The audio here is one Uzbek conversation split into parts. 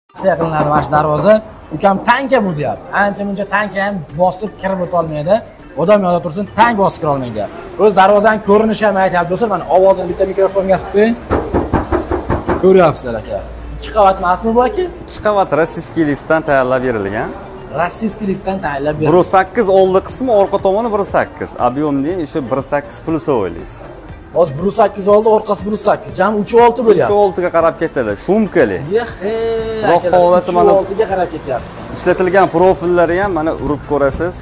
Aksiya qilinadi mana shu darvoza. Ukam tanka bu deyapti. Ancha-muncha tanka ham bosib kirib o'ta olmaydi. Odam yo'lda tursin, tank bosib kira olmaydi. O'z darvozaning ko'rinishi ham aytyapti do'stlar. Mana ovozini bitta mikrofonga qilib qo'ying. Ko'ryapsizlar aka. 2 qavat emasmi bu aka? 2 qavat rossiyskiy listdan tayyorlab berilgan. Rossiyskiy listdan tayyorlab berilgan. 1.8 oldi qismi, orqa tomoni 1.8. Объемli o'sha 1.8 plusovый list. Hozir 1.8 oldi, orqasi 1.8. Jami 3.6 bo'lyapti. 3.6 ga qarab ketadi. Shumkali. Xudo xolasa mana 3.6 ga qarab ketyapti. Ishlatilgan profillari ham mana urib ko'rasiz.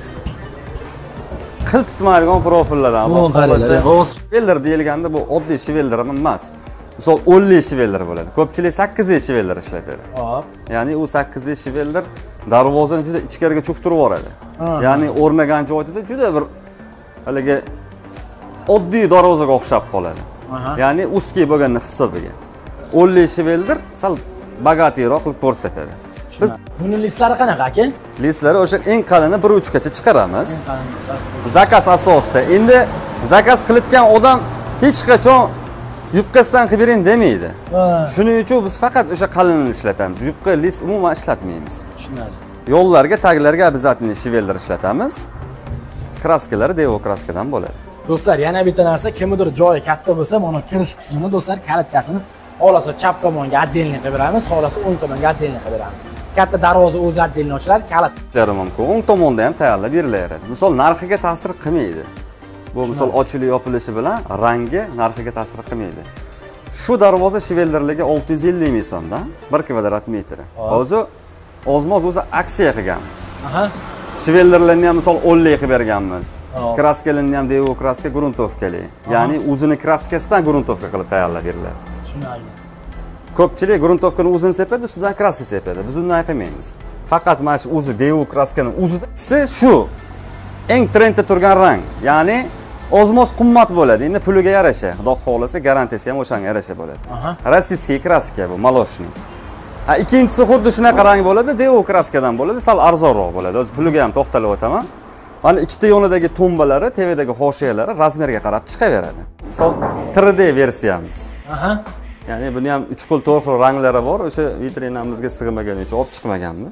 Qil tutmaydigan profillardan. Bu qaranglar. Shivelder deyilganda bu oddiy shivelder emas. Misol 10li shivelder bo'ladi. Ko'pchilik 8li shivelder ishlatadi. Hop. Ya'ni u 8li shivelder darvozani juda ichkariga cho'ktirib yuboradi. Ya'ni o'rnagan joyida juda bir haligi oddiy darvozaga o'xshab qoladi. Ya'ni ustki bo'lganini hisobiga. 10li shivelder sal bagatiyroq qilib ko'rsatadi. Biz buni listlari qanaqa aka? Listlari o'sha eng qalini 1.3 gacha chiqaramiz. Zakaz asosida. Endi zakaz qilayotgan odam hech qachon yubqasidan qilib bering demaydi. Shuning uchun biz faqat o'sha qalinini ishlatamiz. Yubqa list umuman ishlatmaymiz. Tushunadi. Yo'llarga, taglarga обязательно shivelder ishlatamiz. Kraskalari devo kraskadan bo'ladi. Do'stlar, yana bitta narsa, kimdir joyi katta bo'lsa, mana kirish qismini do'stlar kalitkasini xohlasa chap tomonga отдельный qilib beramiz, xohlasa o'ng tomonga отдельный qilib beramiz. Katta darvoza o'zi отдельный ochiladi, kalitlari mumkin. O'ng tomonda ham tayyorlab berilaveradi. Misol narxiga ta'sir qilmaydi. Bu misol ochilib yopilishi bilan rangi narxiga ta'sir qilmaydi. Shu darvoza shivelderligi 650 ming so'mdan 1 kvadrat metri. Hozir ozmoz o'zi aksiya qilganmiz. Shivelderlarni ham misol 10 li qilib berganmiz. Kraskalarni ham devo kraska gruntovkali. Ya'ni o'zini kraskasidan gruntovka qilib tayyorlab beriladi. Tushunarli. Ko'pchilik gruntovkani o'zini sepadi, ustidan kraska sepadi. Biz unday qilmaymiz. Faqat mana shu o'zi devo kraskani o'zida shu eng trendda turgan rang. Ya'ni ozmoz qimmat bo'ladi. Endi puliga yarasha, xudo xolasa garantiyasi ham o'shanga yarasha bo'ladi. Rossiyskiy kraska bu, maloshniy. Ikkinchisi xuddi shunaqa rang bo'ladi, devo kraskadan bo'ladi, sal arzonroq bo'ladi. O'z puliga ham to'xtalib o'taman. Mana ikkita yonidagi tombalari, tevadagi hoshiyalari razmerga qarab chiqaveradi. Misol 3D versiyamiz. Ya'ni buni ham 3 xil 4 xil ranglari bor. O'sha vitrinamizga sig'maganicha uchun olib chiqmaganmiz.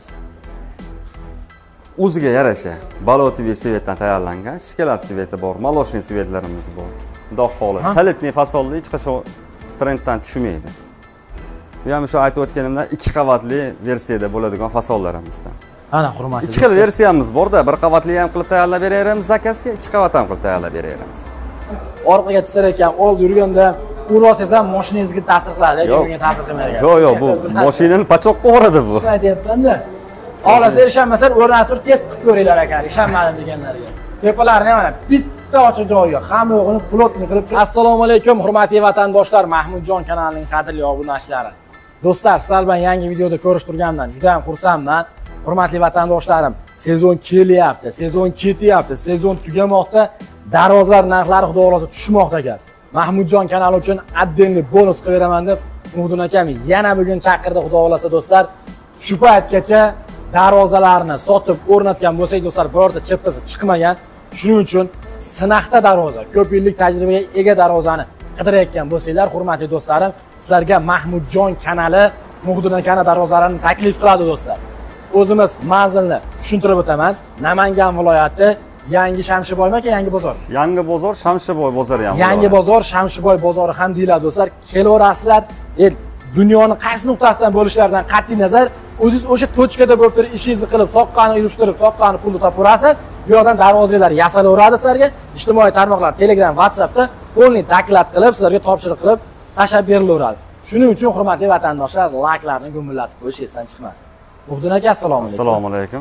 O'ziga yarasha balotiviy svetdan tayyorlangan shikolat sveti bor, maloshniy svetlarimiz bor. Xudo xolasa, salatniy fasolli hech qachon trenddan tushmaydi. Bu ham shu aytib o'tganimdan 2 qavatli versiyada bo'ladigan fasollarimizdan. Ana hurmatli. 2 xil versiyamiz bor-da, 1 qavatli ham qilib tayyorlab beraveramiz zakazga, 2 qavat ham qilib tayyorlab beraveramiz. Orqaga tisar ekan, oldi yurganda urasiz ham mashinangizga ta'sir qiladi, menga ta'sir qilmaydi. Yo'q, bu mashinani pachoqqa uradi bu. Shuni aytyapman-da. Xohlasa ishonmasalar o'rnatib test qilib ko'ringlar ekan, ishonmadim deganlarga. Tepalarni mana bitta ochiq joyi yo'q, hamma yo'g'ini plotniy qilib. Assalomu alaykum, hurmatli vatandoshlar, Mahmudjon kanalining qadrli obunachilari. Do'stlar, sizlar bilan yangi videoda ko'rishtirganimdan juda ham xursandman. Hurmatli vatandoshlarim, sezon kelyapti, sezon ketyapti, sezon tugamoqda, darvozalar narxlari xudo xolasa tushmoqda ekan. Mahmudjon kanali uchun отдельный bonus qilib beraman deb Umudjon akam yana bugun chaqirdi, xudo xolasa do'stlar. Shu paytgacha darvozalarni sotib o'rnatgan bo'lsak, do'stlar, birorta cheppasi chiqmagan. Shuning uchun sinaqda darvoza, ko'p yillik tajribaga ega darvozani qidirayotgan bo'lsanglar, hurmatli do'stlarim, sizlarga Mahmudjon kanali Umudjon akani darvozalarini taklif qiladi do'stlar. O'zimiz manzilni tushuntirib o'taman. Namangan viloyati Yangi Shamshiboymi aka, Yangi bozor? Yangi bozor, Shamshiboy bozori ham. Yangi bozor, Shamshiboy bozori ham deyiladi do'stlar. Kelaverasizlar, dunyoni qaysi nuqtasidan bo'lishlaridan qat'iy nazar, o'zingiz o'sha tochkada bo'lib turib, ishingizni qilib, soqqani yurishtirib, soqqani pulni topaverasiz. Bu yoqdan darvozalar yasalaveradi sizlarga. Ijtimoiy tarmoqlar, Telegram, WhatsAppda qo'lni taklif qilib, sizlarga topshiriq qilib tashab berilaveradi. Shuning uchun hurmatli vatandoshlar, layklarni gumillatib qo'yish esdan chiqmasin. Umudjon aka, assalomu alaykum. Assalomu alaykum.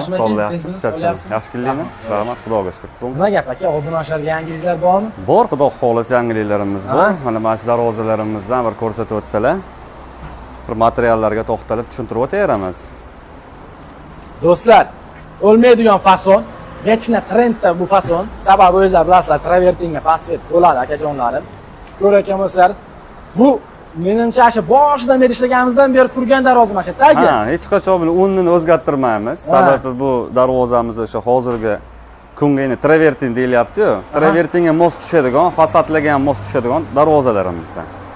Yaxshi kunlarmi? Rahmat, Xudoga shukr. Nima gap aka, obunachilarga yangiliklar bormi? Bor, Xudo xolasa yangiliklarimiz bor. Mana mana shu darvozalarimizdan bir ko'rsatib o'tsalar, bir materiallarga to'xtalib tushuntirib o'taveramiz. Do'stlar, o'lmaydigan fason, hechna trendda bu fason, sababi o'zingizlar bilasizlar, travertinga passet bo'ladi akajonlarim. Ko'rayotgan bo'lsanglar, bu menimcha shu boshidan beri ishlaganimizdan beri turgan darvoza mana shu tagi. Hech qachon buni o'rnini o'zgartirmaymiz. Sababi bu darvozamiz o'sha hozirgi kunga travertin deyilyapti-ku. Travertinga mos tushadigan, fasadlarga ham mos tushadigan darvozalarimizdan.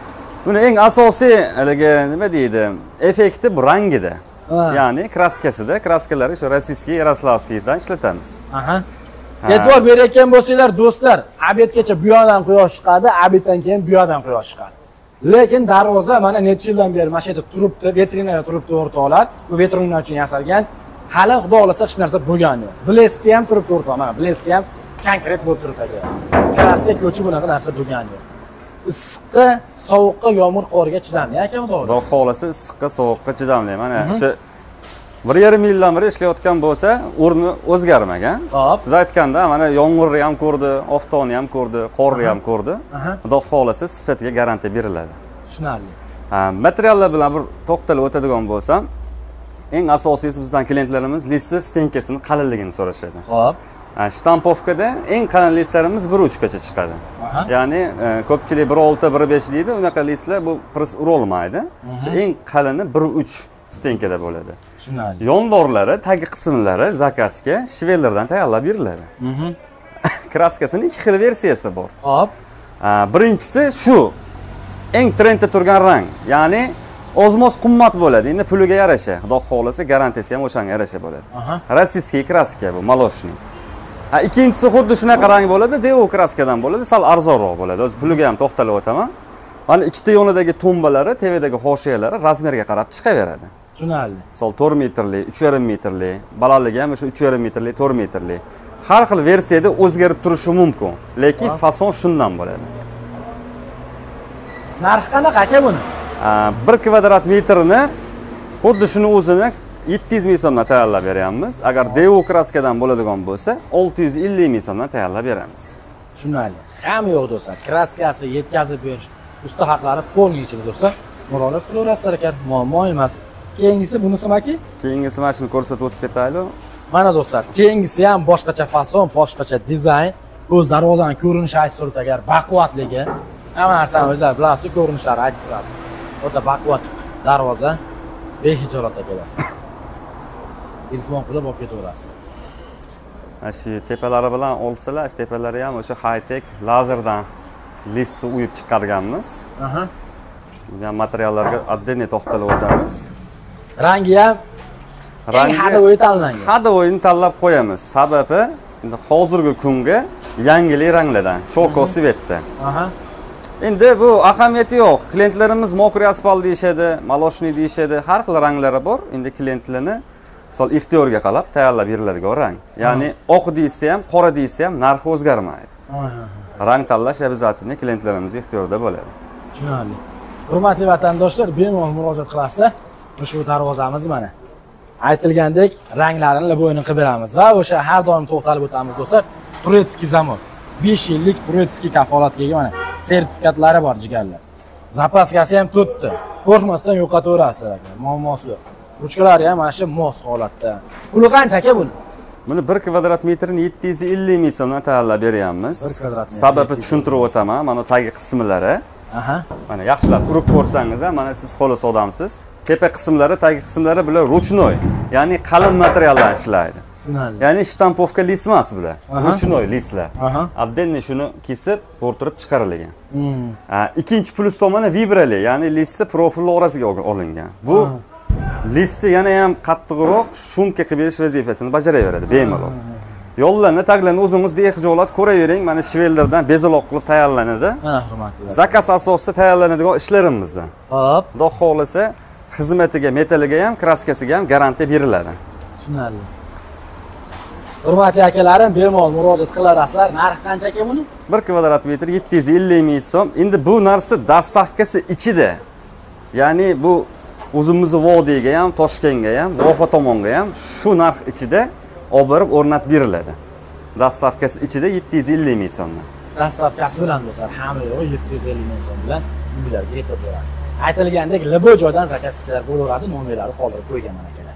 Buni eng asosiy haligi nima deydi, effekti bu rangida. Ya'ni kraskasida, kraskalari shu rossiyskiy, yaroslavskiydan ishlatamiz. Aha. E'tibor berayotgan bo'lsanglar, do'stlar, obedgacha bu yoqdan quyosh chiqadi, obeddan keyin bu yoqdan quyosh chiqadi. Lekin darvoza mana necha yildan beri mana shu yerda turibdi, vitrinaga turibdi o'rtoqlar. Bu vitrina uchun yasalgan. Hali xudo xolasa hech narsa bo'lgani yo'q. Bleski ham turibdi o'rtoq, mana bleski ham konkret bo'lib turibdi. Kraska ko'chi bunaqa narsa bo'lgani yo'q. Issiqqa, sovuqqa, yomg'ir qoriga chidamli aka xudo xolasa. Xudo xolasa issiqqa, sovuqqa chidamli. Mana shu 1,5 yildan beri ishlayotgan bo'lsa, o'rni o'zgarmagan. Siz aytganda, mana yomg'irni ham ko'rdi, oftobni ham ko'rdi, qorni ham ko'rdi. Xudo xolasa sifatiga garantiya beriladi. Tushunarli. Materiallar bilan bir to'xtalib o'tadigan bo'lsam, eng asosiysi bizdan klientlarimiz lissa stenkasini qalinligini so'rashadi. Xo'p. Shtampovkada eng qalin listlarimiz 1.3 gacha chiqadi. Ya'ni ko'pchilik 1.6, 1.5 deydi, unaqa listlar bu pris urolmaydi. Eng qalini 1.3 stenkada bo'ladi. Tushunarli. Yondorlari, tagi qismlari zakazga shvellardan tayyorlab beriladi. Kraskasining ikki xil versiyasi bor. Hop. Birinchisi shu eng trendda turgan rang, ya'ni ozmoz qimmat bo'ladi. Endi puliga yarasha, xudo xolasa garantiyasi ham o'shanga yarasha bo'ladi. Rossiyskiy kraska bu, maloshniy. Ikkinchisi xuddi shunaqa rang bo'ladi, devo kraskadan bo'ladi, sal arzonroq bo'ladi. O'z puliga ham to'xtalib o'taman. Mana ikkita yonidagi tombalari, tevadagi hoshiyalari razmerga qarab chiqaveradi. Tushunarli. Misol 4 metrli, 3,5 metrli, balandligi ham o'sha 3,5 metrli, 4 metrli. Har xil versiyada o'zgarib turishi mumkin, lekin fason shundan bo'ladi. Narxi qanaqa aka buni? 1 kvadrat metrini xuddi shuni o'zini 700 ming so'mdan tayyorlab beryapmiz. Agar devo kraskadan bo'ladigan bo'lsa, 650 ming so'mdan tayyorlab beramiz. Tushunarli. Hamma yo'q do'stlar. Kraskasi yetkazib berish, usta haqlari polniy do'stlar. Murojaat qilaverasizlar ekan, muammo emas. Keyingisi bunisi maki? Keyingisi mana shuni ko'rsatib o'tib ketaylik. Mana do'stlar, keyingisi ham boshqacha fason, boshqacha dizayn. O'z darvozaning ko'rinishi aytib turibdi, agar baquvvatligi, hamma narsani o'zlar bilasiz, ko'rinishlari aytib turadi. O'ta baquvvat darvoza, behijolat akalar. Telefon qilib olib ketaverasizlar. Shu tepalari bilan olsalar, tepalari ham o'sha high-tech lazerdan lissni uyib chiqarganmiz. Bu materiallarga отдельно to'xtalib o'tamiz. Rangi ham eng hadovoy tanlangan. Hadovoyni tanlab qo'yamiz. Sababi endi hozirgi kunga yangilik ranglardan, choko svetda. Endi bu ahamiyati yo'q. Klientlarimiz mokriy asfalt deyishadi, maloshniy deyishadi, har xil ranglari bor. Endi klientlarni misol ixtiyorga qarab tayyorlab beriladigan rang. Ya'ni oq deysa ham, qora deysa ham narxi o'zgarmaydi. Rang tanlash обязательно klientlarimiz ixtiyorida bo'ladi. Tushunarli. Hurmatli vatandoshlar, bemalol murojaat qilasiz. Shu darvozamiz mana. Aytilgandek, ranglarini bo'yini qilib beramiz va o'sha har doim to'xtalib o'tamiz do'stlar. Turetskiy zamon. 5 yillik Turetskiy kafolatga ega mana sertifikatlari bor jigarlar. Zapaskasi ham to'tdi. Qo'rqmasdan yo'qotaverasiz aka. Muammosi yo'q. Ruchkalari ham mana shu mos holatda. Puli qancha aka buni? Buni 1 kvadrat metrini 750 ming so'mdan tayyorlab beryapmiz. Sababi tushuntirib o'taman, mana tagi qismlari. Mana yaxshilab urib ko'rsangiz ham, mana siz qo'li odamsiz. Tepa qismlari, tagi qismlari bular ruchnoy, ya'ni qalin materialdan ishlaydi. Ya'ni shtampovka list emas bular. Ruchnoy listlar. Отдельно shuni kesib, bo'rtirib chiqarilgan. Ikkinchi plus tomoni vibrali, ya'ni listni profilli orasiga olingan. Bu listni yana ham qattiqroq shumka qilib berish vazifasini bajaraveradi bemalol. Yo'llarni, taglarni o'zingiz behijolat ko'ravering. Mana shvellardan bezaloq qilib tayyorlanadi. Mana hurmatli. Zakaz asosida tayyorlanadigan ishlarimizdan. Hop. Xudo xolasa, xizmatiga, metaliga ham, kraskasiga ham garantiya beriladi. Tushunarli. Hurmatli akalarim, bemalol murojaat qilarasizlar. Narxi qancha aka buni? 1 kvadrat metr 750 ming so'm. Endi bu narsa dastavkasi ichida. Ya'ni bu o'zimizni Vodiyga ham, Toshkentga ham, Voha tomonga ham shu narx ichida olib borib o'rnatib beriladi. Dastavkasi ichida 750 ming so'mdan. Dastavkasi bilan do'stlar, hamma yo'g'i 750 ming so'm bilan uylarga yetib boradi. Aytilgandek, libo joydan zakazlar bo'laveradi, nomerlari qoldirib qo'yganman akalar.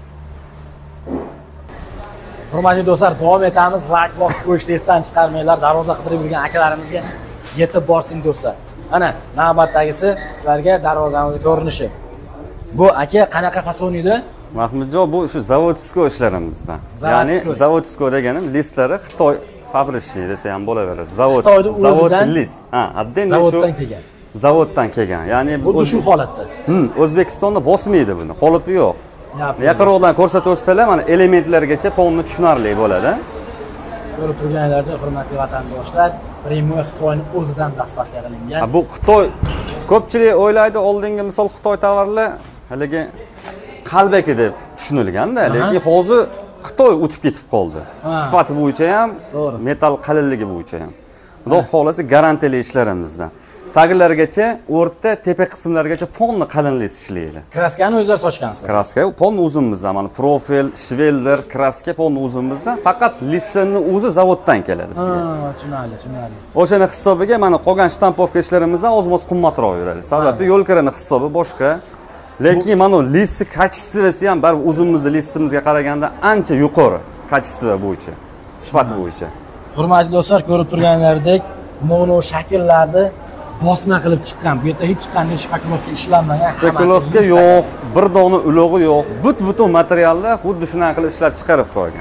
Hurmatli do'stlar, davom etamiz. Like bosib qo'yishni esdan chiqarmanglar. Darvoza qidirib yurgan akalarimizga yetib borsin do'stlar. Mana navbatdagisi sizlarga darvozamizning ko'rinishi. Bu aka qanaqa fason edi? Mahmudjon, bu shu zavodskiy ishlarimizdan. Ya'ni zavodskiy deganim listlari Xitoy fabrichniy desa ham bo'laveradi. Zavod list. Отдельно zavoddan kelgan. zavoddan kelgan. Ya'ni Xuddi shu holatda. O'zbekistonda bosmaydi buni, qolipi yo'q. Yaqinroqdan ko'rsatib o'tsalar, mana elementlargacha polni tushunarli bo'ladi. Ko'rib turganlarda, hurmatli vatandoshlar, Primo Xitoyning o'zidan dastavka qilingan. Bu Xitoy ko'pchilik o'ylaydi, oldingi misol Xitoy tovarlar haligi qalbaki deb tushunilganda, lekin hozir Xitoy o'tib ketib qoldi. Sifati bo'yicha ham, metal qalinligi bo'yicha ham. Xudo xolasi garantiyali ishlarimizdan. Taglargacha, o'rta, tepa qismlargacha polni qalinlik ishlaydi. Kraskani o'zlar sochgansizlar. Kraska polni o'zimizdan, mana profil, shvelder, kraska polni o'zimizdan, faqat listenni o'zi zavoddan keladi bizga. Tushunarli. O'shani hisobiga mana qolgan shtampovka ishlarimizdan ozmoz qimmatroq yuradi. Sababi yo'l kirini hisobi boshqa. Lekin mana list kачествоsi ham baribir o'zimizning listimizga qaraganda ancha yuqori kачество bo'yicha, sifat bo'yicha. Hurmatli do'stlar, ko'rib turganlaridek, mono shakllarni bosma qilib chiqqan. Bu yerda hech qanday shpaklovka ishlanmagan. Shpaklovka yo'q, bir dona ulug'i yo'q. But-butun materiallar xuddi shunday qilib ishlab chiqarib qo'ygan.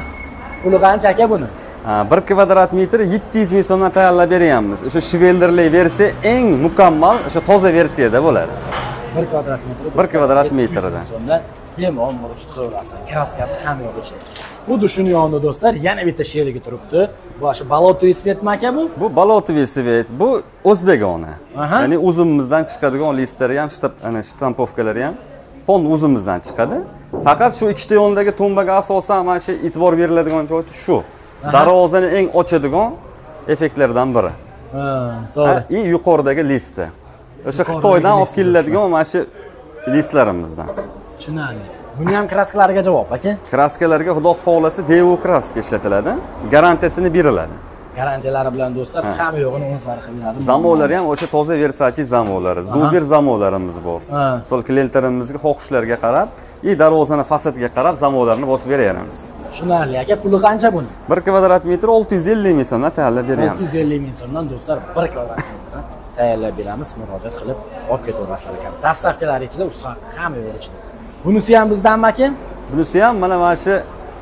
Puli qancha aka buni? 1 kvadrat metr 700 ming so'mdan tayyorlab beryapmiz. O'sha shvelderli versiya eng mukammal, o'sha toza versiyada bo'ladi. 1 kvadrat metri. 1 kvadrat metrda. Bemalol chiqaraverasiz. Kraskasi ham yo'q ichi. Xuddi shuni yonida do'stlar, yana bitta sherigi turibdi. Bu o'sha balotovый svetmi aka bu? Bu balotovый svet, bu o'zbegona. Ya'ni o'zimizdan chiqadigan listlari ham, ana shtampovkalari ham pon o'zimizdan chiqadi. Faqat shu ikkita yondagi tumbaga asosan mana shu e'tibor beriladigan joyi shu. Darvozani eng ochadigan effektlardan biri. To'g'ri. Yuqoridagi listda. O'sha Xitoydan olib keladigan mana shu listlarimizdan. Tushunarli. Buni ham kraskalariga javob aka. Kraskalarga xudo xolasi Devo kraska ishlatiladi. Garantiyasini beriladi. Garantiyalari bilan do'stlar, hamma yo'g'ini o'zlari qilib beradi. Zamonlari ham o'sha toza Versace zamonlari, Zubir zamonlarimiz bor. Misol klientlarimizga xohishlariga qarab, darvozani fasadiga qarab zamonlarni bosib beraveramiz. Tushunarli aka, puli qancha buni? 1 kvadrat metr 650 ming so'mdan tayyorlab beryapmiz. 650 ming so'mdan do'stlar 1 kvadrat metr tayyorlab beramiz, murojaat qilib olib ketaverasizlar ekan. Dastavkalari ichida usta hamma yo'q ichida. Bunisi ham bizdanmi aka? Bunisi ham mana shu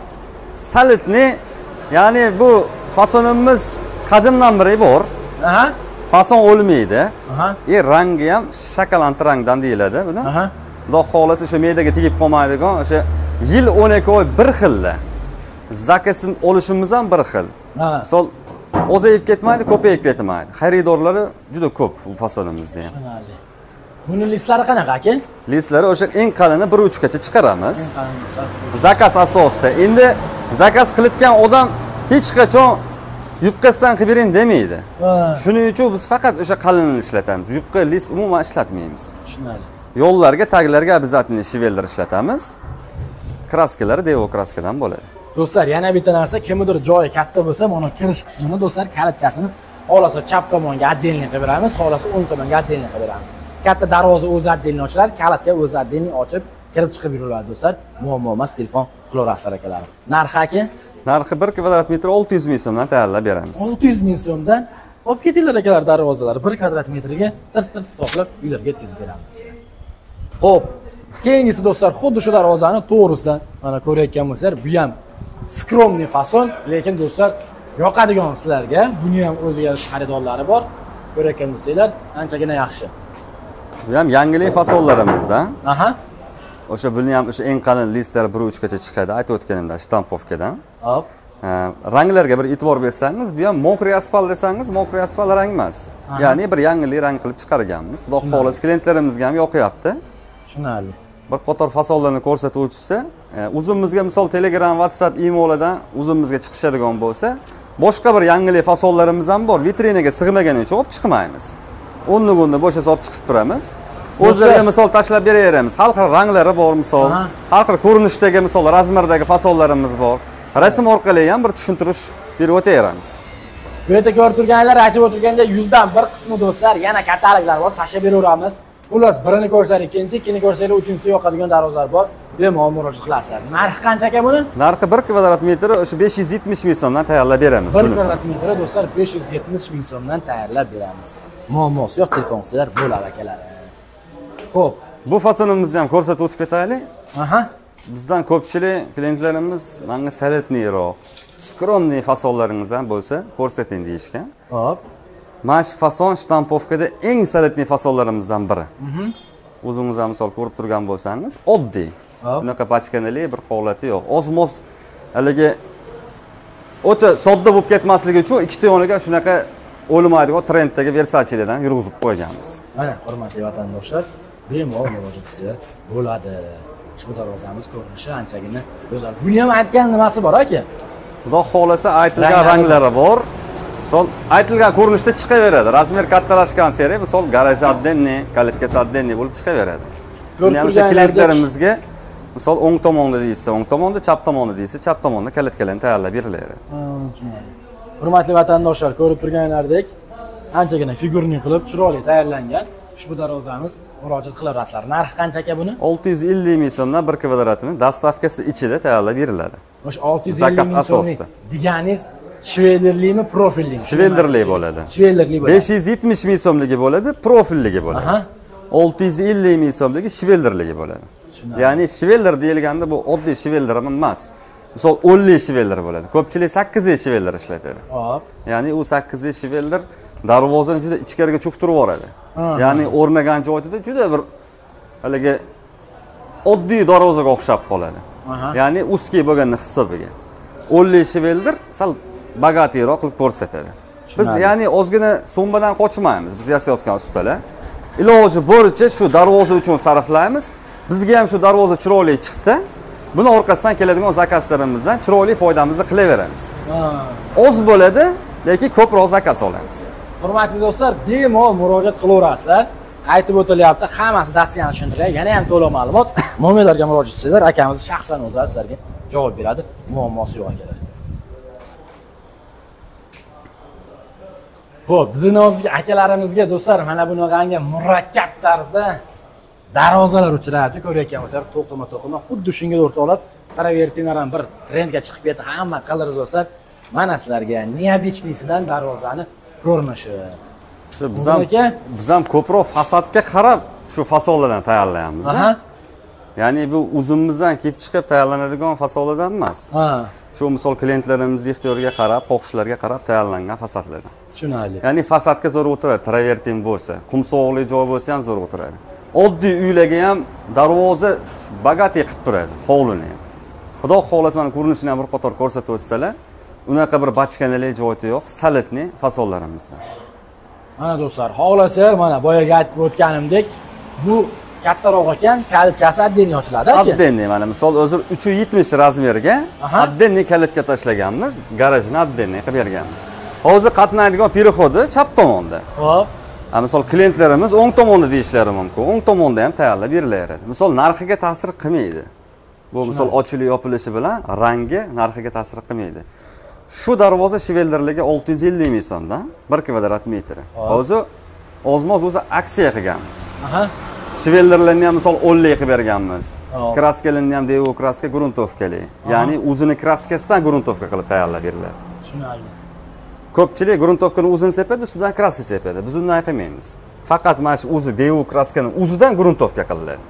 salitni, ya'ni bu fasonimiz qadimdan beri bor. Fason o'lmaydi. Rangi ham shokolad rangdan deyiladi buni. Xudo xolasi o'sha me'daga tegib qolmaydigan, o'sha yil 12 oy bir xilda. Zakasini olishimiz ham bir xil. Misol ozayib ketmaydi, ko'payib ketmaydi. Xaridorlari juda ko'p bu fasonimizda ham. Buni listlari qanaqa aka? Listlari o'sha eng qalini 1.3 gacha chiqaramiz. Zakaz asosida. Endi zakaz qilayotgan odam hech qachon yupqasidan qilib bering demaydi. Shuning uchun biz faqat o'sha qalinini ishlatamiz. Yupqa list umuman ishlatmaymiz. Tushunarli. Yo'llarga, taglarga обязательно shvelder ishlatamiz. Kraskalari Devo kraskadan bo'ladi. Do'stlar, yana bitta narsa, kimdir joyi katta bo'lsa, mana kirish qismini do'stlar kalitkasini xolasa chap tomonga отдельно qilib beramiz, xolasa o'ng tomonga отдельно qilib beramiz. Katta darvoza o'zi отдельно ochiladi, kalitga o'zi отдельно ochib, kirib chiqib yuriladi do'stlar. Muammo emas, telefon qilaverasizlar akalarim. Narxi aka? Narxi 1 kvadrat metr 600 ming so'mdan tayyorlab beramiz. 600 ming so'mdan olib ketinglar akalar darvozalar 1 kvadrat metrga tirs-tirs hisoblab uylarga yetkazib beramiz. Xo'p, keyingisi do'stlar, xuddi shu darvozani to'g'risidan mana ko'rayotgan bo'lsanglar, bu ham skromniy fason, lekin do'stlar yoqadigan sizlarga, buni ham o'ziga xaridorlari bor. Ko'rayotgan bo'lsanglar, anchagina yaxshi. Bu ham yangilik fasonlarimizdan. O'sha buni ham o'sha eng qalin listlar 1.3 gacha chiqadi, aytib o'tganimda shtampovkadan. Hop. Ranglarga bir e'tibor bersangiz, bu ham mokriy asfalt desangiz, mokriy asfalt rang emas. Ya'ni bir yangilik rang qilib chiqarganmiz. Xudo xolos klientlarimizga ham yoqyapti. Tushunarli. Bir qator fasonlarni ko'rsatib o'tsa, o'zimizga misol Telegram, WhatsApp, emaildan o'zimizga chiqishadigan bo'lsa, boshqa bir yangilik fasonlarimiz ham bor. Vitrinaga sig'magani uchun olib chiqmaymiz. O'rni-o'rni bo'shasa olib chiqib turamiz. O'zlariga misol tashlab beraveramiz. Har xil ranglari bor misol. Har xil ko'rinishdagi misol razmerdagi fasonlarimiz bor. Rasm orqali ham bir tushuntirish berib o'taveramiz. Bu yerda ko'rib turganlar aytib o'tirganda 100 dan 1 qismi do'stlar, yana kataloglar bor, tashlab beraveramiz. Xullas, birini ko'rsangiz, ikkinchisi, ikkinchini ko'rsangiz, uchinchisi yoqadigan darvozalar bor. Bemalol murojaat qilasizlar. Narxi qancha aka buni? Narxi 1 kvadrat metri o'sha 570 ming so'mdan tayyorlab beramiz. 1 kvadrat metri do'stlar 570 ming so'mdan tayyorlab beramiz. Muammosi yo'q, telefon qilsanglar bo'ladi akalar. Xo'p, bu fasonimizni ham ko'rsatib o'tib ketaylik. Bizdan ko'pchilik klientlarimiz menga salitniyroq, skromniy fasonlaringiz ham bo'lsa ko'rsating deyishgan. Hop. Mana shu fason shtampovkada eng salatniy fasonlarimizdan biri. O'zingiz ham misol ko'rib turgan bo'lsangiz, oddiy. Bunaqa pachkanali bir holati yo'q. Ozmoz haligi o'ta sodda bo'lib ketmasligi uchun ikkita yoniga shunaqa o'lmaydigan trenddagi Versace'lardan yurg'izib qo'yganmiz. Mana hurmatli vatandoshlar, bemalol murojaat qilsa bo'ladi. Ushbu darvozamiz ko'rinishi anchagina go'zal. Buni ham aytgan nimasi bor aka? Xudo xolasa aytilgan ranglari bor. Misol aytilgan ko'rinishda chiqaveradi. Razmer kattalashgan seri, misol garaj отдельный, kalitkasi отдельный bo'lib chiqaveradi. Buni ham o'sha klientlarimizga misol o'ng tomonda deysiz, o'ng tomonda, chap tomonda deysiz, chap tomonda kalitkalarni tayyorlab beriladi. Hurmatli vatandoshlar, ko'rib turganlaridek anchagina figurniy qilib, chiroyli tayyorlangan. Ushbu darvozamiz murojaat qilaverasizlar. Narxi qancha aka buni? 650 ming so'mdan 1 kvadratini dastavkasi ichida tayyorlab beriladi. O'sha 650 ming so'm deganingiz shveylerlimi, profillimi? Shveylerli bo'ladi. Shveylerli bo'ladi. 570 ming so'mligi bo'ladi, profilligi bo'ladi. 650 ming so'mligi shveylerligi bo'ladi. Ya'ni shveyler deyilganda bu oddiy shveyler emas. Misol 10 shveyler bo'ladi. Ko'pchilik 8 shveyler ishlatadi. Hop. Ya'ni u 8 shveyler darvozani juda ichkariga cho'ktirib yuboradi. Ya'ni o'rnagan joyida juda bir haligi oddiy darvozaga o'xshab qoladi. Ya'ni узкий bo'lgan hisobiga. 10 shveyler sal bogatiyroq qilib ko'rsatadi. Biz ya'ni ozgina so'mbadan qochmaymiz. Biz yasayotgan ustalar iloji boricha shu darvoza uchun sarflaymiz. Bizga ham shu darvoza chiroyli chiqsa, buni orqasidan keladigan zakazlarimizdan chiroyli foydamizni qilaveramiz. Oz bo'ladi, lekin ko'proq zakaz olamiz. Hurmatli do'stlar, bemalol murojaat qilaverasizlar. Aytib o'tilyapti, hammasi dastgina tushuntirilgan. Yana ham to'liq ma'lumot nomerlarga murojaat qilsanglar, akamiz shaxsan o'zi sizlarga javob beradi. Muammosi yo'q akalar. Xo'p, nozik akalarimizga do'stlar, mana bunaqangi murakkab tarzda darvozalar uchrayapti. Ko'rayotganingizlar, to'qima xuddi shunga o'rtoqlab, travertinalar ham bir trendga chiqib ketdi. Hamma qiladi do'stlar. Mana sizlarga neobichnisidan darvozani ko'rinishi. Biz ham ko'proq fasadga qarab shu fasonlardan tayyorlaymiz. Ya'ni bu o'zimizdan kelib chiqib tayyorlanadigan fasonlardan emas. Shu misol klientlarimizning ixtiyoriga qarab, xohishlariga qarab tayyorlangan fasadlardan. Tushunarli. Ya'ni fasadga zo'r o'tiradi, travertin bo'lsa, qum sovuqli joy bo'lsa ham zo'r o'tiradi. Oddiy uylarga ham darvoza bagatiy qilib turadi, hovlini ham. Xudo xolasa mana ko'rinishini ham bir qator ko'rsatib o'tsalar, unaqa bir bachkanali joyi yo'q, salatni fasonlarimizdan. Mana do'stlar, xohlasalar mana boyaga aytib o'tganimdek, bu kattaroq ekan, kalitkasi отдельный ochiladi aka. Отдельный mana misol o'zi 370 razmerga отдельный kalitka tashlaganmiz, garajni отдельный qilib berganmiz. Hozir qatnaydigan переходi chap tomonda. Hop. Misol klientlarimiz o'ng tomonda deyishlari mumkin. O'ng tomonda ham tayyorlab berilaveradi. Misol narxiga ta'sir qilmaydi. Bu misol ochilib yopilishi bilan rangi narxiga ta'sir qilmaydi. Shu darvoza shvelderligi 650 ming so'mdan 1 kvadrat metri. Hozir ozmoz o'zi aksiya qilganmiz. Shvelderlarni ham misol 10 qilib berganmiz. Kraskalarni ham devo kraska gruntovkali. Ya'ni o'zini kraskasidan gruntovka qilib tayyorlab beriladi. Tushunarli. Ko'pchilik gruntovkani o'zini sepadi, ustidan kraska sepadi. Biz unday qilmaymiz. Faqat mana shu o'zi devo kraskani o'zidan gruntovka qilinadi.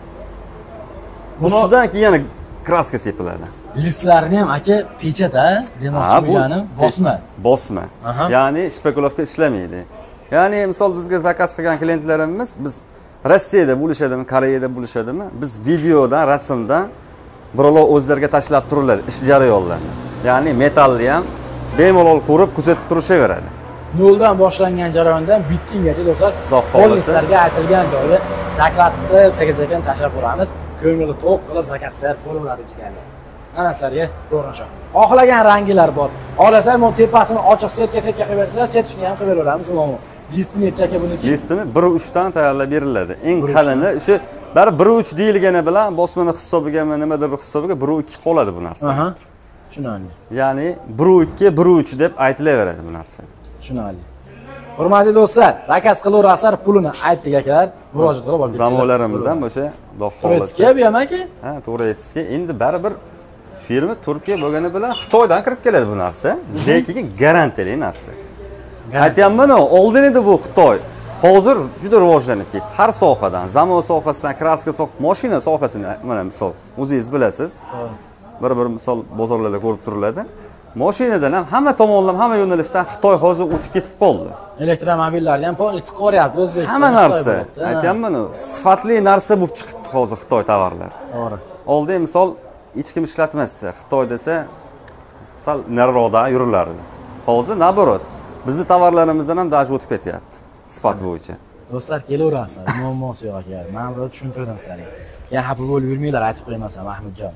Ustidan keyin yana kraska sepiladi. Listlarni ham aka pechat-a, demoqchi bo'lganim, bosma. Bosma. Ya'ni spekulovka ishlamaydi. Ya'ni misol bizga zakaz qilgan klientlarimiz biz Rossiyada bo'lishadimi, Koreyada bo'lishadimi, biz videodan, rasmdan birovlar o'zlariga tashlab turiladi ish jarayonlarini. Ya'ni metalni ham bemalol ko'rib, kuzatib turishaveradi. Noldan boshlangan jarayondan bitgungacha do'stlar, polislarga aytilgan joyga doklad qilib, sekin-sekin tashlab boramiz. Ko'ngli to'q qilib zakazlar bo'laveradi ichkarida. Mana sizlarga ko'rinish. Xohlagan ranglar bor. Xohlasangiz bu tepasini ochiq setga qilib bersa, setishni ham qilib beraveramiz. Listi necha aka buniki? Listini 1.3 dan tayyorlab beriladi. Eng qalini o'sha bari 1.3 deyilgani bilan bosmani hisobigami, nimadir hisobiga 1.2 qoladi bu narsa. Tushunarli. Ya'ni 1.2, 1.3 deb aytilaveradi bu narsa. Tushunarli. Hurmatli do'stlar, zakaz qilaverasizlar, pulini aytdik akalar, murojaat qilib olib zamonlarimiz ham o'sha Turkiya bu ham aka? Ha, Turkiya. Endi baribir firma Turkiya bo'lgani bilan Xitoydan kirib keladi bu narsa, lekin garantiyali narsa. Aytayapman, oldin edi bu Xitoy. Hozir juda rivojlanib ketdi. Har sohadan, zamon sohasidan, kraska mashina sohasini mana misol o'zingiz bilasiz. Bir misol bozorlarda ko'rib turiladi. Mashinadan ham hamma tomonlama, hamma yo'nalishdan Xitoy hozir o'tib ketib qoldi. Elektromobillarni ham polni tiqib qo'yapti O'zbekiston. Hamma narsa, aytayapman-ku, sifatli narsa bo'lib chiqdi hozir Xitoy tovarlari. To'g'ri. Oldin misol hech kim ishlatmasdi. Xitoy desa sal nariroqda yurilardi. Hozir naborot. Bizning tovarlarimizdan ham dash o'tib ketyapti sifat bo'yicha. Do'stlar, kelaverasizlar. Muammosi yo'q aka. Men hozir tushuntirdim sizlarga. Keyin xafa bo'lib yurmanglar, aytib qo'ymasam Mahmudjon.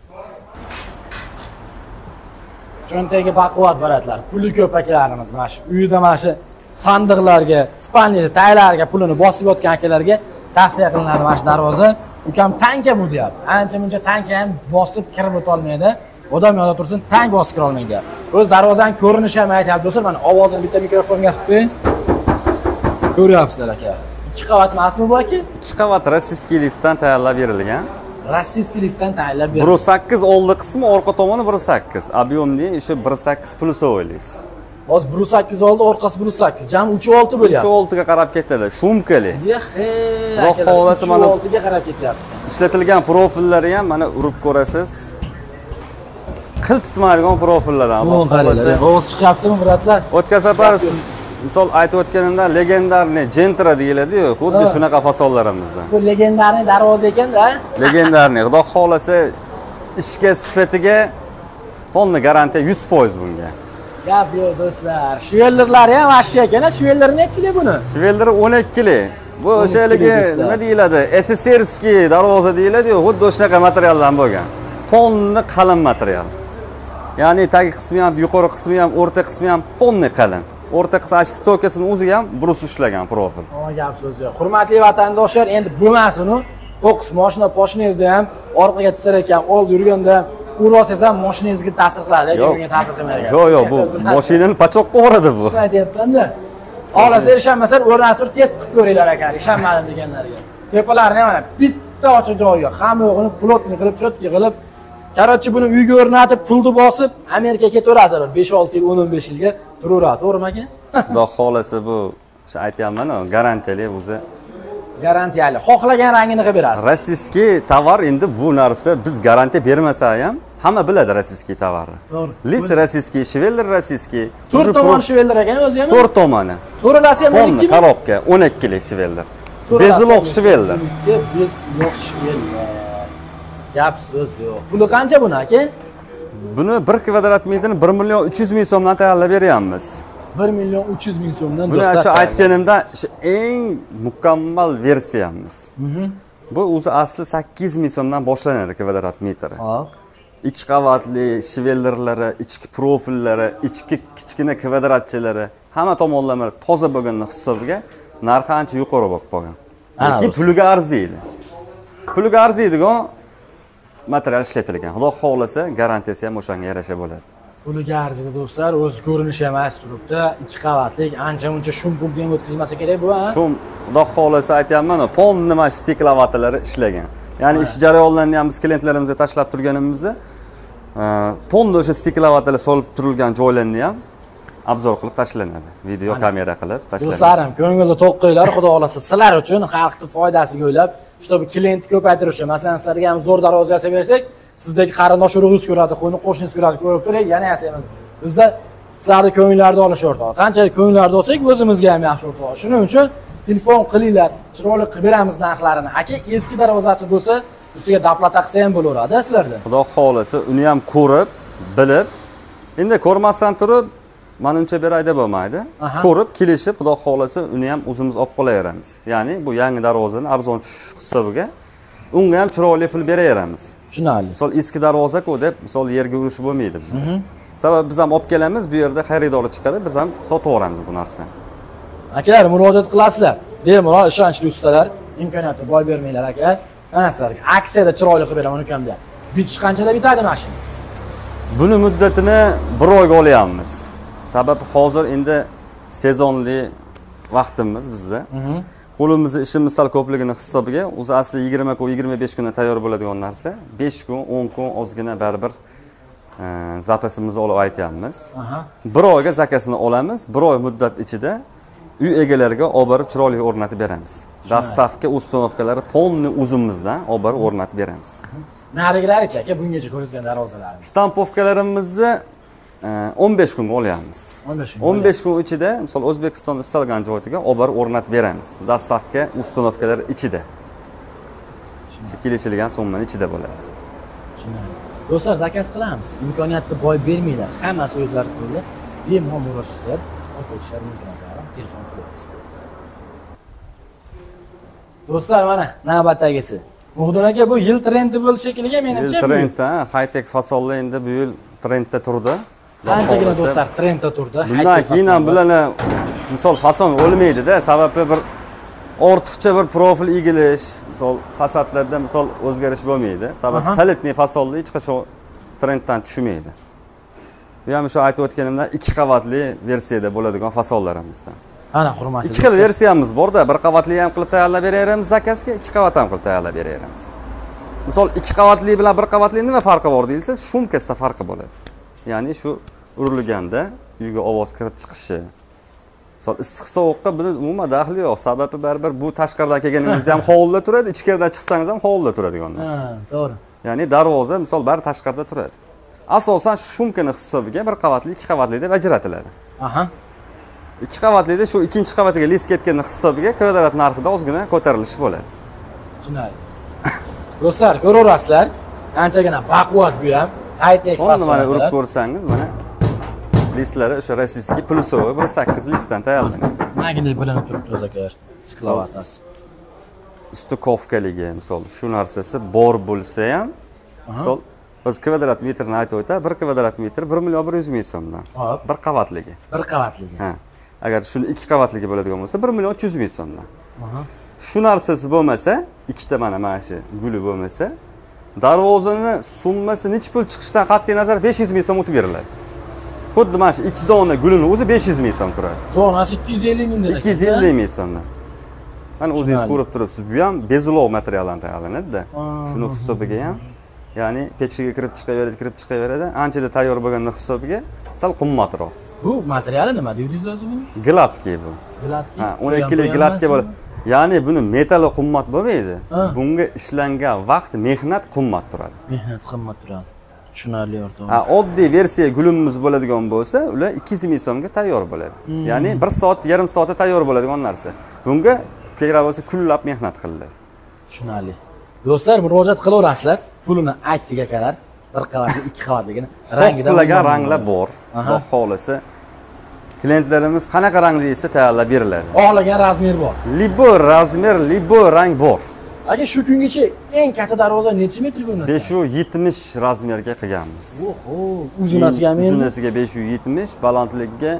Cho'ntagiga baquvvat baratlar, puli ko'p akalarimiz mana shu uyida mana shu sandiqlarga, spalniga, taylarga pulini bosib yotgan akalarga tavsiya qilinadi mana shu darvoza. Ukam tanka bu deyapti. Ancha-muncha tanka ham bosib kirib o'ta olmaydi. Odam yo'lda tursin, tank bosib kira olmaydi. O'z darvozaning ko'rinishi ham aytyapti do'stlar. Mana ovozini bitta mikrofonga qilib qo'ying. Ko'ryapsizlar aka. 2 qavat emasmi bu aka? 2 qavat rossiyskiy listdan tayyorlab berilgan. Rossiyskiy listdan tayyorlab berilgan. 1.8 oldi qismi, orqa tomoni 1.8. Объемli o'sha 1.8 plusovlis. Hozir 1.8 oldi, orqasi 1.8. Jami 3.6 bo'lyapti. 3.6 ga qarab ketadi. Shumkali. Xudo xolasa mana 3.6 ga qarab ketyapti. Ishlatilgan profillari ham mana urib ko'rasiz. Qil tutmaydigan profillardan. Bu qaranglar, ovoz chiqyaptimi, bratlar? O'tgan safar siz misol aytib o'tganimda legendarniy Gentra deyiladi-ku, xuddi shunaqa fasollarimizdan. Bu legendarniy darvoza ekan-da. Legendarniy, xudo xolasa ishga sifatiga polni garantiya 100% bunga. Gap yo'q do'stlar. Shvellerlari ham ashyo ekan-a, shvelleri nechilik buni? Shvelleri 12 li. Bu o'shaligi nima deyiladi? SSRskiy darvoza deyiladi-ku, xuddi o'shaqa materialdan bo'lgan. Polni qalin material. Ya'ni tagi qismi ham, yuqori qismi ham, o'rta qismi ham polni qalin. O'rta qismi stoykasini o'ziga ham brus ushlagan profil. O gap so'z yo'q. Hurmatli vatandoshlar, endi bo'lmasin u. Qo'qis mashina poshinangizda ham orqaga tisar ekan, oldi yurganda urasiz ham mashinangizga ta'sir qiladi, lekin bunga ta'sir qilmaydi. Yo'q, bu mashinani pachoqqa uradi bu. Shuni aytyapman-da. Olasa ishonmasan, o'rnatib test qilib ko'ringlar aka, ishonmadim deganlarga. Tepalarni mana bitta ochiq joyi yo'q. Hamma yo'g'ini plotni qilib, chotki qilib, Qarochi buni uyga o'rnatib, pulni bosib, Amerikaga ketaveradi. 5-6 yil, 10-15 yilga turaveradi, to'g'rimi aka? Xudo xolasa bu, aytayapman-ku, garantiyali o'zi. Garantiyali. Xohlagan rangini qilib berasiz. Rossiyskiy tovar endi bu narsa biz garantiya bermasa ham hamma biladi rossiyskiy tovarni. To'g'ri. List rossiyskiy, shveller rossiyskiy. 4 tomon shveller ekan o'zi ham. 4 tomoni. To'ralasi ham 12 ming. Korobka 12 lik shveller. Bezuloq shveller. Bezuloq shveller. Gap so'z yo'q. Puli qancha buni aka? Buni 1 kvadrat metrini 1 million 300 ming so'mdan tayyorlab beryapmiz. 1 million 300 ming so'mdan do'stlar. Buni shu aytganimda eng mukammal versiyamiz. Bu o'zi asli 8 ming so'mdan boshlanadi kvadrat metri. Hop. 2 qavatli shvellerlari, ichki profillari, ichki kichkina kvadratchalari, hamma tomonlama toza bo'lgan hisobiga narxi ancha yuqori bo'lib qolgan. Lekin puliga arziydi. Puliga arziydigan material ishlatilgan. Xudo xolasa garantiyasi ham o'shanga yarasha bo'ladi. Puliga arziydi do'stlar, o'z ko'rinishi ham as turibdi. 2 qavatlik, ancha-muncha shum pulni ham o'tkazmasa kerak bu, ha? Shum, xudo xolasa aytayapman, polni mana shu stiklavatlarlar ishlagan. Ya'ni ish jarayonlarini ham biz klientlarimizga tashlab turganimizda polni o'sha stiklavatlar solib turilgan joylarni ham obzor qilib tashlanadi. Video kamera qilib tashlanadi. Do'stlarim, ko'ngilni to'q qo'yinglar, xudo xolasa sizlar uchun xalqning foydasiga o'ylab, shtobi klientni ko'paytirish uchun, masalan, sizlarga ham zo'r darvoza yasab bersak, sizdagi qarindosh urug'ingiz ko'radi, qo'shningiz ko'radi, ko'rib turib, yana yasaymiz. Bizda sizlarning ko'ngillarni olish o'rtoq. Qanchalik ko'ngillarni olsak, o'zimizga ham yaxshi o'rtoq. Shuning uchun telefon qilinglar, chiroyli qilib beramiz narxlarini. Aka, eski darvozasi bo'lsa, ustiga daplata qilsa ham bo'laveradi sizlarda. Xudo xolasa, uni ham ko'rib, bilib, endi ko'rmasdan turib, menimcha berayda bo'lmaydi. Ko'rib, kelishib, xudo xolasa, uni ham o'zimiz olib qolaveramiz. Ya'ni bu yangi darvozani arzon tushish hisobiga unga ham chiroyli pul beraveramiz. Tushunarli. Misol eski darvoza-ku deb, misol yerga urish bo'lmaydi bizda. Sababi biz ham olib kelamiz, bu yerda xaridorlar chiqadi, biz ham sotib yuboramiz bu narsani. Akalar, murojaat qilasizlar. Bemalol ishonchli ustalar, imkoniyatni boy bermanglar aka. Mana sizlarga aksiyada chiroyli qilib beraman ukamda. Bitish qanchada bitadi mashina? Buni muddatini 1 oyga olyapmiz. Sababi hozir endi sezonli vaqtimiz bizda. Qo'limizda ishimiz sal ko'pligini hisobiga, o'zi asli 20 kun, 25 kunda tayyor bo'ladigan narsa, 5 kun, 10 kun ozgina baribir zapasimizni olib aytyapmiz. 1 oyga zakasini olamiz, 1 oy muddat ichida uy egalariga olib borib chiroyli o'rnatib beramiz. Dastavka uстановkalari polni o'zimizdan olib borib o'rnatib beramiz. Narigilaricha aka bungacha ko'rsatgan darvozalarimiz. Shtampovkalarimizni 15 kunga olyapmiz. 15 kun. 15 kun ichida, misol O'zbekiston istalgan joyiga olib borib o'rnatib beramiz. Dastavka, uстановkalar ichida. Kelishilgan summaning ichida bo'ladi. Tushunarli. Do'stlar, zakaz qilamiz. Imkoniyatni boy bermanglar. Hammasi o'zlari qo'lda. Bemalol murojaat qilib, o'qitishlar mumkin ekan. Telefon qilyapmiz. Do'stlar, mana navbatdagisi. Muhdin aka, bu yil trendi bo'lishi shekilliga menimcha. Yil trend, high-tech fasollar endi bu yil trendda turdi. Qanchagina do'stlar trendda turdi. Bundan keyin ham bularni misol fason o'lmaydi-da, sababi bir ortiqcha bir profil egilish, misol fasadlarda misol o'zgarish bo'lmaydi. Sababi solidniy fasollar hech qachon trenddan tushmaydi. Bu ham shu aytib o'tganimdan 2 qavatli versiyada bo'ladigan fasollarimizdan. Ana hurmatli. 2 xil versiyamiz bor-da, 1 qavatli ham qilib tayyorlab beramiz zakazga, 2 qavat ham qilib tayyorlab beramiz. Misol 2 qavatli bilan 1 qavatli nima farqi bor deyilsa, shumkasida farqi bo'ladi. Ya'ni shu urilganda uyga ovoz kirib chiqishi. Misol issiq sovuqqa buni umuman daxli yo'q. Sababi baribir bu tashqaridan kelganingizda ham hovlida turadi, ichkaridan chiqsangiz ham hovlida turadigan narsa. Ha, to'g'ri. Ya'ni darvoza misol bari tashqarida turadi. Asosan shumkani hisobiga 1 qavatli, 2 qavatli deb ajratiladi. Aha. 2 qavatlida shu ikkinchi qavatiga lis ketgani hisobiga kvadrat narxida ozgina ko'tarilish bo'ladi. Tushunarli. Do'stlar, ko'raverasizlar. Qanchagina baquvvat bu ham. High-tech fasol. Mana urib ko'rsangiz, mana listlari o'sha rossiyskiy plyusovый 1.8 listdan tayyorlangan. Magniy bilan turibdi o'zakar. Sklovatasi. Usti kofkaligi, misol shu narsasi bor bo'lsa ham, misol o'z kvadrat metrini aytib o'tadi, 1 kvadrat metr 1 million 100 ming so'mdan. Hop. 1 qavatligi. 1 qavatligi. Ha. Agar shuni 2 qavatligi bo'ladigan bo'lsa 1 million 300 ming so'mdan. Shu narsasi bo'lmasa, ikkita mana shu guli bo'lmasa, darvozani summasi necha pul chiqishidan qat'iy nazar 500 ming so'm o'tib beriladi. Xuddi mana shu 2 dona gulini o'zi 500 ming so'm turadi. Donasi 250 ming dedi. 250 ming so'mdan. Mana o'zingiz ko'rib turibsiz, bu ham bezulov materialdan tayyorlanadi-da. Shuni hisobiga ham, ya'ni pechkaga kirib chiqaveradi, anchada tayyor bo'lgandan hisobiga sal qimmatroq. Bu materiali nima deysiz o'zi buni? Gladki bu. Gladki. Ha, 12 lik gladki bo'ladi. Ya'ni buni metali qimmat bo'lmaydi. Bunga ishlangan vaqt, mehnat qimmat turadi. Mehnat qimmat turadi. Tushunarli o'rtoq. Ha, oddiy versiya gulimiz bo'ladigan bo'lsa, ular 200 ming so'mga tayyor bo'ladi. Ya'ni 1 soat, yarim soatda tayyor bo'ladigan narsa. Bunga kerak bo'lsa kunlab mehnat qilinadi. Tushunarli. Do'stlar, murojaat qilaverasizlar. Pulini aytdik akalar. 1 qavatli, 2 qavatligini rangidan xohlagan ranglar bor. Xudo xolasa klientlarimiz qanaqa rang deysa tayyorlab beriladi. Xohlagan razmer bor. Libo razmer, libo rang bor. Aka shu kungacha eng katta darvoza necha metr ko'rinadi? 570 razmerga qilganmiz. Oho, uzunasiga men. Uzunasiga 570, balandligiga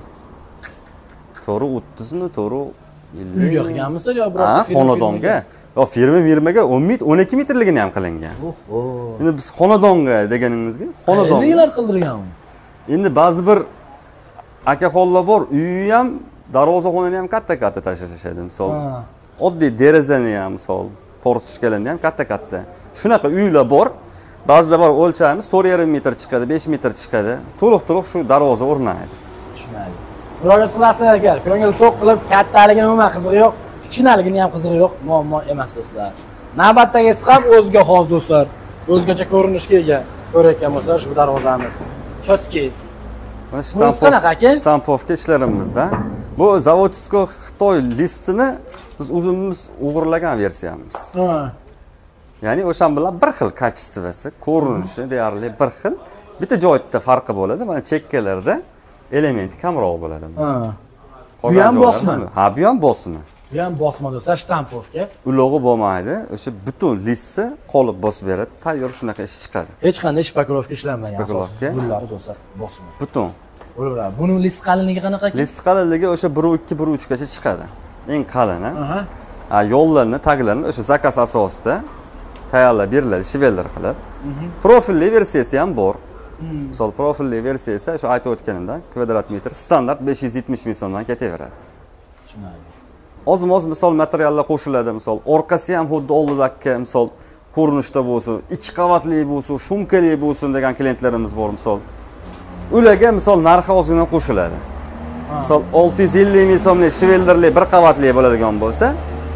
to'g'ri 30 mi, to'g'ri 50. Uyga qilganmisizlar yo biror xonadonga? Yo, firmaga 12 metrligini ham qilingan. Oho. Endi biz xonadonga deganingizga, xonadonga. Nelar qildirgan u? Endi ba'zi bir akaxonlar bor, uyi ham, darvozaxonani ham katta-katta tashlashadi, misol. Oddiy derazani ham, misol, portishkalarni ham katta-katta. Shunaqa uylar bor. Ba'zida bor o'lchaymiz 4,5 metr chiqadi, 5 metr chiqadi. To'liq shu darvoza o'rnaydi. Tushunarli. Murojaat qilasizlar agar ko'ngil to'q qilib, kattaligini umuman qizig'i yo'q, kichkinaligini ham qizig'i yo'q, muammo emas do'stlar. Navbatdagisi ham o'ziga xos do'stlar. O'zgacha ko'rinishga ega ko'rayotgan bo'lsa, shu darvozamiz. Chotki. Shtampovka ishlarimizda. Bu zavodskiy Xitoy listini biz o'zimiz o'g'irlagan versiyamiz. Ya'ni o'shan bilan bir xil kачествоsi, ko'rinishi deyarli bir xil. Bitta joyda farqi bo'ladi. Mana chekkalarda elementi kamroq bo'ladi. Bu ham bosma. Ha, bu ham bosma. Bu ham bosma do'stlar, shtampovka. Ulog'i bo'lmaydi. O'sha butun listni qolib bosib beradi. Tayyor shunaqa ish chiqadi. Hech qanday shpakulovka ishlanmagan. Asossiz gullari do'stlar, bosma. Butun. Bo'laveradi. Buning list qalinligi qanaqa ekan? List qalinligi o'sha 1.2, 1.3 gacha chiqadi. Eng qalini. Ha, yo'llarni, taglarni o'sha zakaz asosida tayyorlab beriladi, shivellar qilib. Profilli versiyasi ham bor. Misol profilli versiya esa shu aytib o'tganimdan kvadrat metr standart 570 ming so'mdan ketaveradi. Tushunarli. Oz-moz misol materiallar qo'shiladi, misol orqasi ham xuddi oldidagi misol ko'rinishda bo'lsin, 2 qavatli bo'lsin, shumkali bo'lsin degan klientlarimiz bor misol. Ularga misol narxi ozgina qo'shiladi. Misol 650 ming so'mlik shivelderli 1 qavatli bo'ladigan bo'lsa,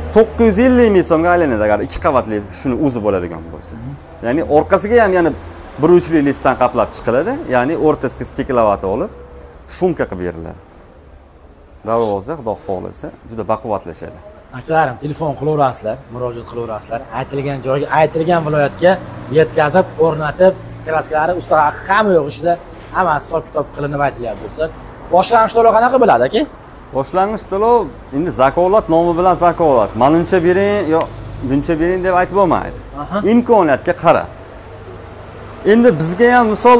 950 ming so'mga aylanadi agar 2 qavatli shuni o'zi bo'ladigan bo'lsa. Ya'ni orqasiga ham yana bir uchli listdan qaplab chiqiladi, ya'ni o'rtasiga stiklovati olib, shumka qilib beriladi. Darvoza, xudo xohlasa, juda baquvvatlashadi. Akalarim, telefon qilaverasizlar, murojaat qilaverasizlar. Aytilgan joyga, aytilgan viloyatga yetkazib, o'rnatib, kraskalari usta hamma yo'q ishida hammasi hisob-kitob qilinib aytilyapti bo'lsa, boshlang'ich to'lov qanaqa bo'ladi aka? Boshlang'ich to'lov endi zakolat nomi bilan zakolat. Manuncha bering yo buncha bering deb aytib bo'lmaydi. Imkoniyatga qarab. Endi bizga ham misol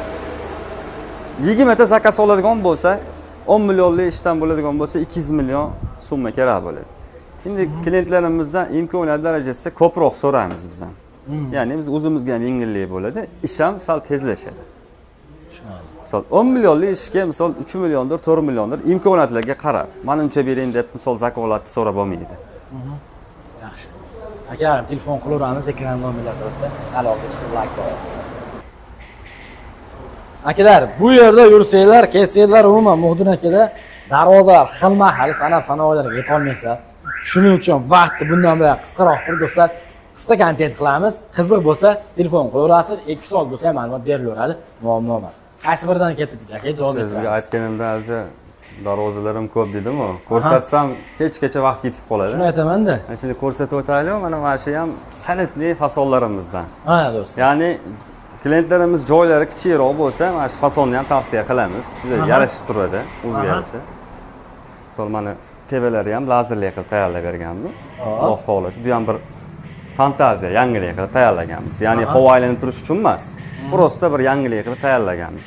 20 ta zakaz oladigan bo'lsa, 10 millionlik ishdan bo'ladigan bo'lsa 200 million summa kerak bo'ladi. Endi klientlarimizdan imkoniyat darajasida ko'proq so'raymiz biz ham. Ya'ni biz o'zimizga ham yengillik bo'ladi, ish ham sal tezlashadi. Misol 10 millionlik ishga misol 3 milliondir, 4 milliondir imkoniyatlarga qarab, manuncha bering deb misol zakolatni so'rab olmaydi. Yaxshi. Akalarim, telefon qilaveramiz, ekran nomerlar turibdi. Aloqa chiqib like bosing. Akalar, bu yerda yursanglar, kelsanglar, umuman Muhdin akada darvozalar xilma-xil sanab-sanoqlarga yeta olmaysiz. Shuning uchun vaqtni bundan buyon qisqaroq qilib qisqa kontent qilamiz. Qiziq bo'lsa, telefon qilaverasiz, 2 soat bo'lsa ham ma'lumot berilaveradi. Muammo emas. Qaysi biridan ketdik aka? Javob berasiz. Sizga aytganimda hozir darvozalarim ko'p dedim-ku. Ko'rsatsam kechgacha vaqt ketib qoladi. Shuni aytaman-da. Shuni ko'rsatib o'taylik, mana shu ham san'atli fasollarimizdan. Ha, do'stlar. Ya'ni klientlarimiz joylari kichikroq bo'lsa, mana shu fasonni ham tavsiya qilamiz. Juda yarashib turadi, o'ziga yarasha. Misol mana tevalari ham lazerli qilib tayyorlab berganmiz. Alloh xohlasa, bu ham bir fantaziya, yangilik qilib tayyorlaganmiz. Ya'ni havo aylanib turish uchun emas, prosta bir yangilik qilib tayyorlaganmiz.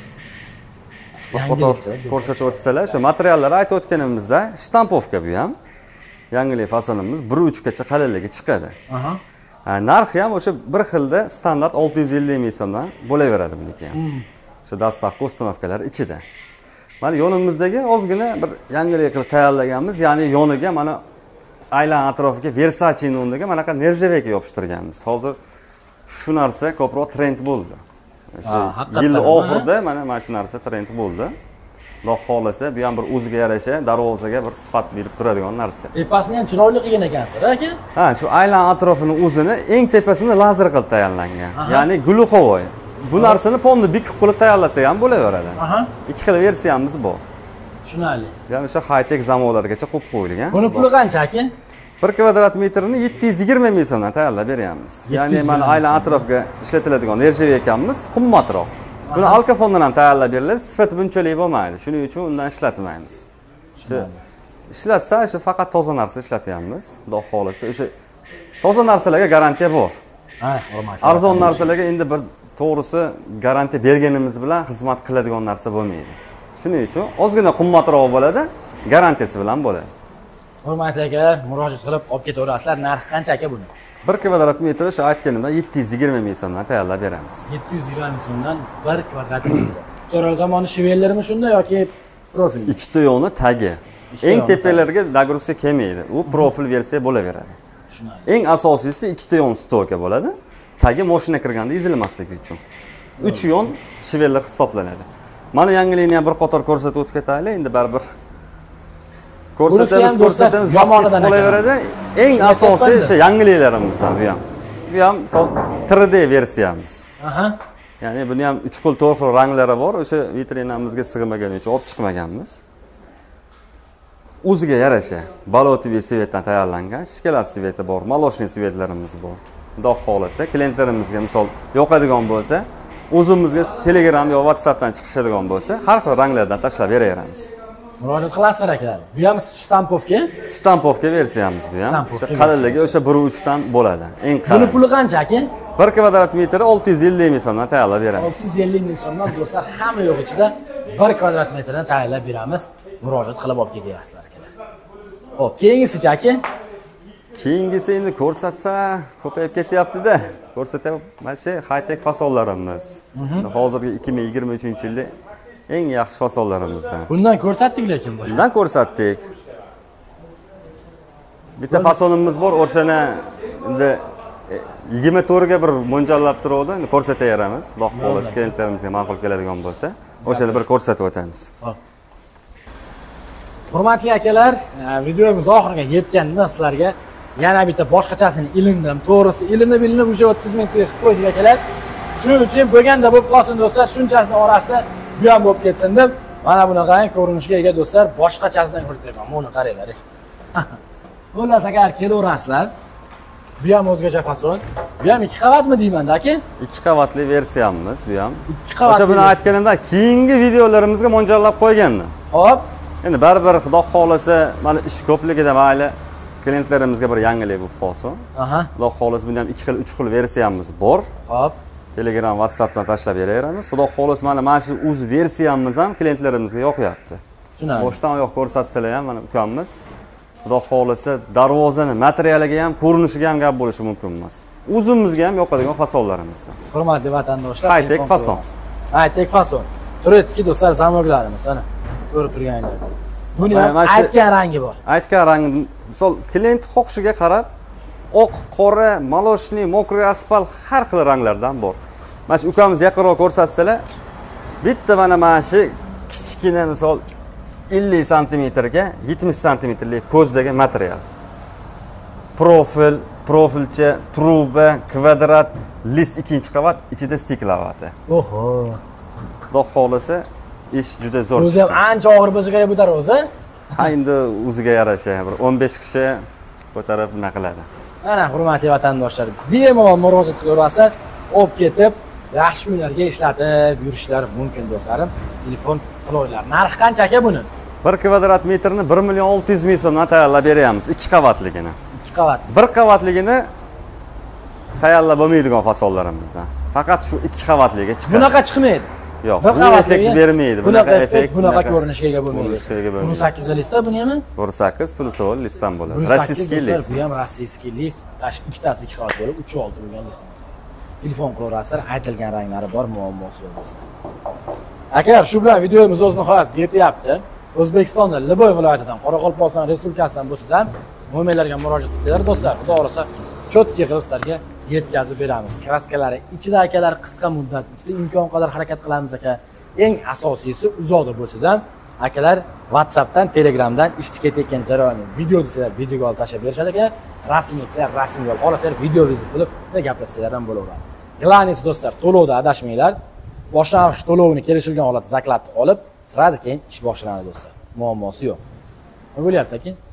Foto ko'rsatib o'tsalar, shu materiallar aytib o'tganimizda shtampovka bu ham. Yangilik fasonimiz 1.3 gacha qalinligi chiqadi. Narxi ham o'sha bir xilda standart 650 ming so'mdan bo'laveradi buniki ham. Shu dastavka uстановкалari ichida. Mana yonimizdagi ozgina bir yangilik qilib tayyorlaganmiz, ya'ni yoniga mana aylan atrofiga Versace nondaga mana qanday nerjaveka yopishtirganmiz. Hozir shu narsa ko'proq trend bo'ldi. Yil oxirida mana shu narsa trend bo'ldi. Xudo xolasa, bu ham bir o'ziga yarasha darvozaga bir sifat berib turadigan narsa. Tepasini ham chiroyli qilgan ekansiz, aka? Ha, shu aylan atrofini o'zini eng tepasini lazer qilib tayyorlangan. Ya'ni gluxovoy. Bu narsani ponni bikib qilib tayyorlasak ham bo'laveradi. Ikki xil versiyamiz bor. Tushunarli. Ya'ni o'sha high-tech zamonlargacha qo'yib qo'yilgan. Buni puli qancha aka? 1 kvadrat metrini 720 ming so'mdan tayyorlab beryapmiz. Ya'ni mana aylan atrofga ishlatiladigan nerjavekamiz qimmatroq. Buni alkafondan ham tayyorlab beriladi, sifati bunchalik bo'lmaydi. Shuning uchun undan ishlatmaymiz. Ishlatsa, shu faqat toza narsa ishlatyapmiz. Xudo xolasa, o'sha toza narsalarga garantiya bor. Ha, hurmat. Arzon narsalarga endi biz to'g'risi garantiya berganimiz bilan xizmat qiladigan narsa bo'lmaydi. Shuning uchun ozgina qimmatroq bo'ladi, garantiyasi bilan bo'ladi. Hurmatli aka, murojaat qilib olib ketaverasizlar. Narxi qancha aka buni? 1 kvadrat metr shu aytganimda 720 ming so'mdan tayyorlab beramiz. 720 ming so'mdan 1 kvadrat metr. To'ral tomoni shivellarmi shunda yoki profil? Ikkita yo'ni tagi. Eng tepalarga nagruska kelmaydi. U profil versiya bo'laveradi. Eng asosiysi ikkita yon stoka bo'ladi. Tagi mashina kirganda ezilmasligi uchun. 3 yon shivellar hisoblanadi. Mana yangilikni ham bir qator ko'rsatib o'tib ketaylik. Endi baribir ko'rsatamiz, yomonidan bo'laveradi. Eng asosiy o'sha yangiliklarimizdan bu ham. Bu ham 3D versiyamiz. Ya'ni buni ham 3 xil 4 xil ranglari bor. O'sha vitrinamizga sig'maganicha olib chiqmaganmiz. O'ziga yarasha balotiviy svetdan tayyorlangan shikolat sveti bor, maloshniy svetlarimiz bor. Xudo xolasa, klientlarimizga misol yoqadigan bo'lsa, o'zimizga Telegram yo WhatsAppdan chiqishadigan bo'lsa, har xil ranglardan tashlab beraveramiz. Murojaat qilasizlar akalar. Bu ham shtampovka? Shtampovka versiyamiz bu ham. O'sha qalinligi o'sha 1.3 dan bo'ladi. Eng qalin. Buni puli qancha aka? 1 kvadrat metri 650 ming so'mdan tayyorlab beramiz. 650 ming so'mdan do'stlar, hamma yo'q ichida 1 kvadrat metrdan tayyorlab beramiz. Murojaat qilib olib kelasizlar akalar. Xo'p, keyingisi aka? Keyingisi endi ko'rsatsa ko'payib ketyapti-da. Ko'rsatyapman. Mana shu high-tech fasonlarimiz. Hozirgi 2023-yilda eng yaxshi fasollarimizdan. Bundan ko'rsatdik lekin bu. Bundan ko'rsatdik. Bitta fasonimiz bor, o'shani endi 24 ga bir mo'ljallab turadi, endi ko'rsataveramiz. Xudo xolasa klientlarimizga ma'qul keladigan bo'lsa, o'shani bir ko'rsatib o'tamiz. Hurmatli akalar, videomiz oxiriga yetganda sizlarga yana bitta boshqachasini ilindim. To'g'risi, ilinib o'sha 30 ming qilib qo'ydik akalar. Shuning uchun bo'lganda bo'lib qolsin do'stlar, shunchasini orasida bu ham bo'lib ketsin deb mana bunaqa ko'rinishga ega do'stlar, boshqachasidan ko'rsataman. Buni qaranglar. Xullas agar kelaverasizlar, bu ham o'zgacha fason. Bu ham 2 qavatmi deyman-da aka? 2 qavatli versiyamiz bu ham. 2 qavatli. O'sha buni aytganimda keyingi videolarimizga mo'ljallab qo'ygandim. Hop. Endi baribir Xudo xolasa, mana ish ko'pligida mayli klientlarimizga bir yangilik bo'lib qolsin. Aha. Xudo xolasa bunda ham 2 xil, 3 xil versiyamiz bor. Hop. Telegram, WhatsAppdan tashlab beraveramiz. Xudo xolasa mana shu o'z versiyamiz ham klientlarimizga yoqyapti. Tushunarli. Boshdan oyoq ko'rsatsalar ham mana ukammiz. Xudo xolasa darvozani materialiga ham, ko'rinishiga ham gap bo'lishi mumkin emas. O'zimizga ham yoqadigan fasonlarimizdan. Hurmatli vatandoshlar, High-tech fason. High-tech fason. Turetskiy do'stlar zamoglarimiz ana ko'rib turganingizdek. Buni ham aytgan rangi bor. Aytgan rangi, misol klient xohishiga qarab oq, qora, maloshniy, mokriy asfalt har xil ranglardan bor. Mana shu ukamiz yaqinroq ko'rsatsalar, bitta mana shu kichkina misol 50 santimetrga 70 santimetrlik ko'zdagi material. Profilcha, truba, kvadrat, list 2-qavat, ichida stiklavati. Oho. Xudo xolasa ish juda zo'r. O'zi ham ancha og'ir bo'lsa kerak bu darvoza. Ha, endi o'ziga yarasha bir 15 kishi ko'tarib nima qiladi. Mana hurmatli vatandoshlar, bemalol murojaat qilaverasiz, olib ketib, yaxshi kunlarga ishlatib yurishlari mumkin do'stlarim. Telefon qilaylar. Narxi qancha aka buni? 1 kvadrat metrni 1.600.000 so'mdan tayyorlab beramiz, 2 qavatligini. 2 qavat. 1 qavatligini tayyorlab bo'lmaydigan fasonlarimizdan. Faqat shu 2 qavatliga chiqadi. Bunaqa chiqmaydi. Yo'q, bu effekt bermaydi. Bunaqa effekt, bunaqa ko'rinishga ega bo'lmaydi. Buni 8 listda buni ham? 8 plus 10 listdan bo'ladi. Rossiyskiy list. Bu ham rossiyskiy list. Ikkitasi 2 qavat bo'lib 3.6 bo'lgan list. Telefon qilaverasizlar, aytilgan ranglari bor, muammosi bo'lsa. Agar shu bilan videomiz o'z nihoyasiga yetyapti. O'zbekistonda Liboy viloyatidan, Qoraqalpog'iston Respublikasidan bo'lsangiz ham mo'minlarga murojaat qilsanglar do'stlar, xudo xolasa cho'tki qilib sizlarga yetkazib beramiz. Kraskalari ichida akalar qisqa muddat ichida imkon qadar harakat qilamiz aka. Eng asosiysi uzoqda bo'lsangiz ham akalar WhatsAppdan, Telegramdan ishni ketayotgan jarayonni video desalar videoga olib tashlab berishadi aka. Rasm etsalar rasmga olib, xohlasalar video vizit qilib gaplashsalar ham bo'laveradi. Glanisi do'stlar, to'lovda adashmanglar. Boshlang'ich to'lovini kelishilgan holatda zaklatni olib, sirada keyin ish boshlanadi do'stlar. Muammosi yo'q. Nima bo'lyapti aka?